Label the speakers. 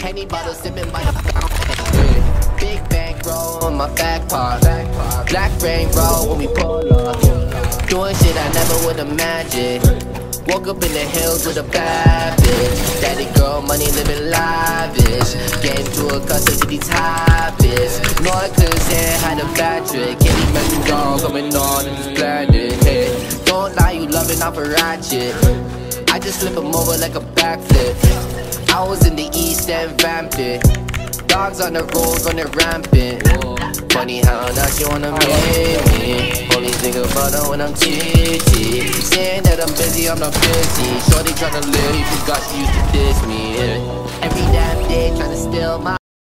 Speaker 1: Henny bottle sipping by the fountain. Big bankroll on my back part. Black rain roll when we pull up. Doing shit I never would imagine. Woke up in the hills with a bad bitch. Daddy girl, money living lavish. Game to a custody to these habits. No, I couldn't say I had a bad trick. Any mental dog coming on and just blended. Hey, don't lie, you loving off a ratchet. I just flip him over like a backflip. I was in the East End vamping. Dogs on the road running rampant. Funny how now she wanna make me. Only think about her when I'm TT. Saying that I'm busy, I'm not busy. Shorty tryna live, she got she used to diss me. Every damn day tryna steal my